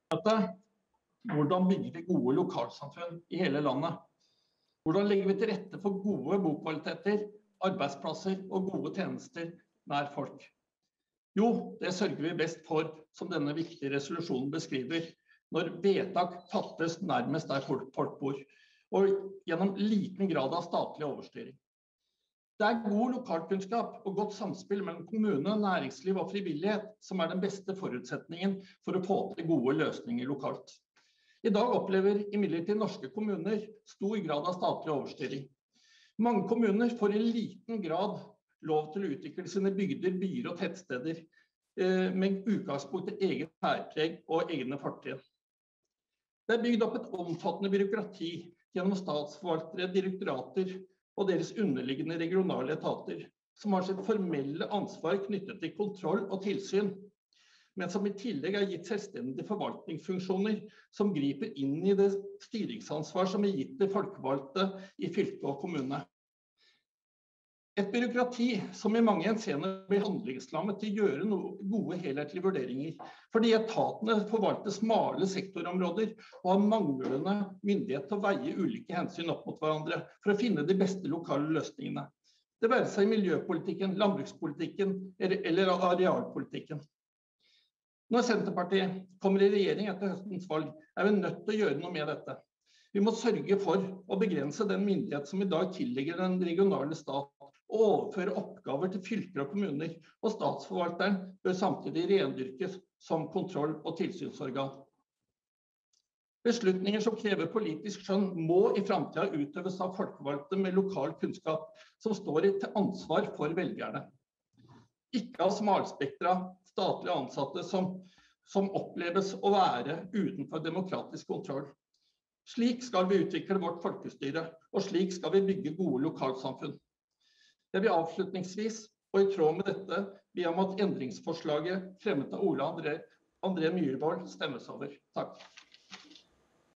Hvordan bygger vi gode lokalsamfunn i hele landet? Hvordan legger vi til rette for gode bokvaliteter, arbeidsplasser og gode tjenester nær folk? Jo, det sørger vi best for, som denne viktige resolusjonen beskriver, når vedtak fattes nærmest der folk bor, og gjennom liten grad av statlig overstyring. Det er god lokalkunnskap og godt samspill mellom kommune, næringsliv og frivillighet som er den beste forutsetningen for å få til gode løsninger lokalt. I dag opplever imidlertid norske kommuner stor grad av statlig overstyring. Mange kommuner får i liten grad lov til å utvikle sine bygder, byer og tettsteder med utgangspunkt i eget særpreg og egne fortrinn. Det er bygd opp et omfattende byråkrati gjennom statsforvaltere, direktorater og deres underliggende regionale etater, som har sitt formelle ansvar knyttet til kontroll og tilsyn, men som i tillegg har gitt selvstendige forvaltningsfunksjoner som griper inn i det styringsansvar som er gitt til folkevalgte i fylke og kommune. Et byråkrati som i mange henseender blir handlingslammet til å gjøre gode helhetlige vurderinger, fordi etatene forvalter smale sektorområder og har manglende myndighet til å veie ulike hensyn opp mot hverandre for å finne de beste lokale løsningene. Det være seg i miljøpolitikken, landbrukspolitikken eller arealpolitikken. Når Senterpartiet kommer i regjering etter høstens valg, er vi nødt til å gjøre noe med dette. Vi må sørge for å begrense den myndighet som i dag tilligger den regionale stat, og overføre oppgaver til fylker og kommuner, og statsforvalteren bør samtidig rendyrkes som kontroll- og tilsynsorgan. Beslutninger som krever politisk skjønn må i fremtiden utøves av folkevalgte med lokal kunnskap, som står til ansvar for velgerne. Ikke av smalspektra statlige ansatte som oppleves å være utenfor demokratisk kontroll. Slik skal vi utvikle vårt folkestyre, og slik skal vi bygge gode lokalsamfunn. Jeg vil avslutningsvis, og i tråd med dette, be om at endringsforslaget fremmet av Ole André Myhrvold stemmes over. Takk.